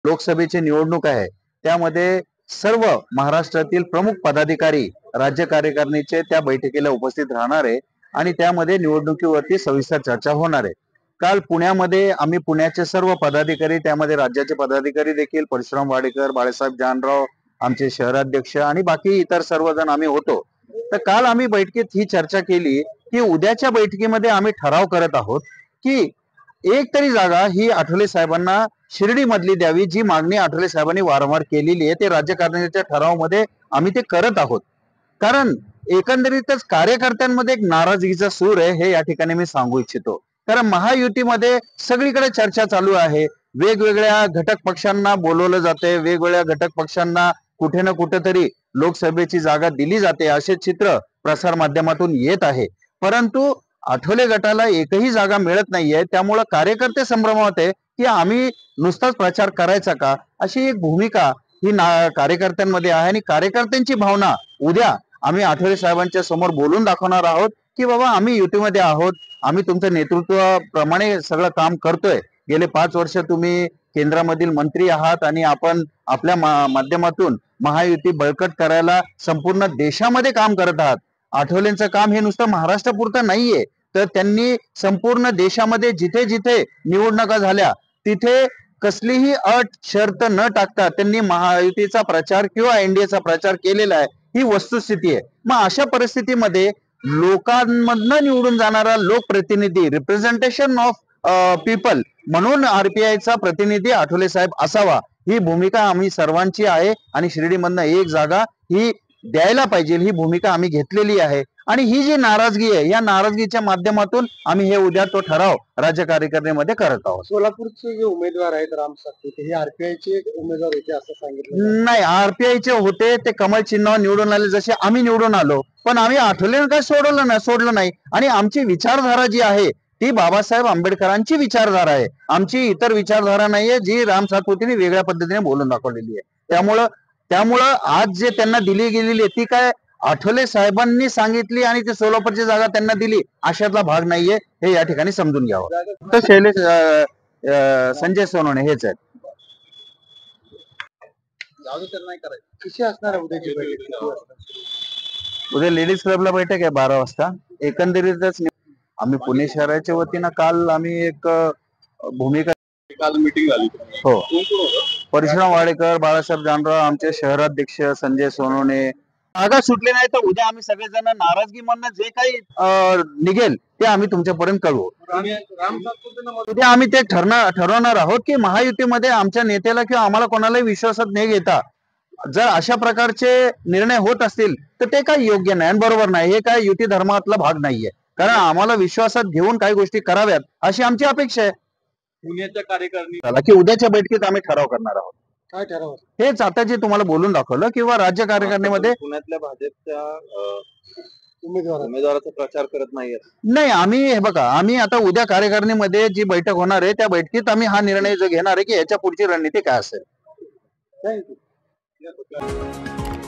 लोकसभेची निवडणूक आहे, त्यामध्ये सर्व महाराष्ट्रातील प्रमुख पदाधिकारी राज्य कार्यकारिणीचे त्या बैठकीला उपस्थित राहणार आहे आणि त्यामध्ये निवडणुकीवरती सविस्तर चर्चा होणार आहे. काल पुण्यामध्ये आम्ही पुण्याचे सर्व पदाधिकारी, त्यामध्ये राज्याचे पदाधिकारी देखील परशुराम वाडेकर, बाळासाहेब जानराव, आमचे शहराध्यक्ष आणि बाकी इतर सर्वजण आम्ही होतो. तर काल आम्ही बैठकीत ही चर्चा केली की उद्याच्या बैठकीमध्ये आम्ही ठराव करत आहोत की एक तरी जागा ही आठवले साहेबांना शिर्डी मधली द्यावी, जी मागणी आठवले साहेबांनी वारंवार केलेली आहे. ते राज्यकारिणीच्या ठरावामध्ये आम्ही ते करत आहोत. कारण एकंदरीतच कार्यकर्त्यांमध्ये एक नाराजगीचा सूर आहे, हे या ठिकाणी मी सांगू इच्छितो. कारण महायुतीमध्ये सगळीकडे चर्चा चालू आहे, वेगवेगळ्या घटक पक्षांना बोलवलं जाते, वेगवेगळ्या घटक पक्षांना कुठे ना कुठेतरी लोकसभेची जागा दिली जाते, असे चित्र प्रसार माध्यमातून येत आहे. परंतु आठवले गटाला एकही जागा मिळत नाहीये. त्यामुळे कार्यकर्ते संभ्रमात आहे की आम्ही नुसताच प्रचार करायचा का, अशी एक भूमिका ही कार्यकर्त्यांमध्ये आहे. आणि कार्यकर्त्यांची भावना उद्या आम्ही आठवले साहेबांच्या समोर बोलून दाखवणार आहोत की बाबा आम्ही युतीमध्ये आहोत, आम्ही तुमच्या नेतृत्वाप्रमाणे सगळं काम करतोय. गेले 5 वर्ष तुम्ही केंद्रामधील मंत्री आहात आणि आपण आपल्या माध्यमातून महायुती बळकट करायला संपूर्ण देशामध्ये काम करत आहात. आठवलेंचं काम हे नुसतं महाराष्ट्रापुरतं नाहीये, तर त्यांनी संपूर्ण देशामध्ये जिथे जिथे निवडणुका झाल्या तिथे कसलीही अट शर्त न टाकता त्यांनी महायुतीचा प्रचार किंवा एनडीएचा प्रचार केलेला आहे, ही वस्तुस्थिती आहे. मग अशा परिस्थितीमध्ये लोकांमधनं निवडून जाणारा लोकप्रतिनिधी, रिप्रेझेंटेशन ऑफ पीपल म्हणून आरपीआयचा प्रतिनिधी आठवले साहेब असावा, ही भूमिका आम्ही सर्वांची आहे. आणि शिर्डीमधनं एक जागा ही द्यायला पाहिजे, ही भूमिका आम्ही घेतलेली आहे. आणि ही जी नाराजगी आहे, या नाराजगीच्या माध्यमातून आम्ही हे उद्या तो ठराव राज्य कार्यकारिणीमध्ये करत आहोत. सोलापूरचे जे उमेदवार आहेत राम सातपुते, हे आरपीआयचे उमेदवार होते असं सांगितलं नाही, आरपीआयचे होते, ते कमळ चिन्हावर निवडून आले जसे आम्ही निवडून आलो. पण आम्ही आठवले काय सोडलं नाही. आणि आमची विचारधारा जी आहे ती बाबासाहेब आंबेडकरांची विचारधारा आहे, आमची इतर विचारधारा नाहीये जी राम सातपुतेने वेगळ्या पद्धतीने बोलून दाखवलेली आहे. त्यामुळं आज जे त्यांना दिली गेलेली आहे ती काय आठवले साहेबांनी सांगितली आणि ते सोलापूरची जागा त्यांना दिली अशातला भाग नाहीये, हे या ठिकाणी समजून घ्यावं. तर शैलेश संजय सोनवणे हेच आहेत. कशी असणार आहे उद्याची बैठक? उद्या लेडीज क्लबला बैठक आहे 12 वाजता. एकंदरीतच आम्ही पुणे शहराच्या वतीनं काल आम्ही एक भूमिका, काल मीटिंग झाली. हो, परशुराम वाडेकर, बाळासाहेब जानराव, आमचे शहराध्यक्ष संजय सोनवणे. जागा सुटली नाही तर उद्या आम्ही सगळेजण नाराजगी म्हणणं जे काही निघेल ते आम्ही तुमच्यापर्यंत कळवू. उद्या आम्ही ते ठरवणार आहोत की महायुतीमध्ये आमच्या नेत्याला किंवा आम्हाला कोणालाही विश्वासात न घेता जर अशा प्रकारचे निर्णय होत असतील तर ते काही योग्य नाही आणि बरोबर नाही. हे काय युती धर्मातला भाग नाहीये. कारण आम्हाला विश्वासात घेऊन काही गोष्टी कराव्यात अशी आमची अपेक्षा आहे. पुण्याच्या कार्यकारिणी की उद्याच्या बैठकीत आम्ही ठराव करणार आहोत. काय ठराव? हेच आता जे तुम्हाला बोलून दाखवलं किंवा राज्य कार्यकारिणीमध्ये पुण्यातल्या भाजपच्या उमेदवाराचा प्रचार करत नाहीये. नाही, आम्ही हे बघा, आम्ही आता उद्या कार्यकारिणीमध्ये जी बैठक होणार आहे त्या बैठकीत आम्ही हा निर्णय जो घेणार आहे की याच्या पुढची रणनीती काय असेल. थँक्यू.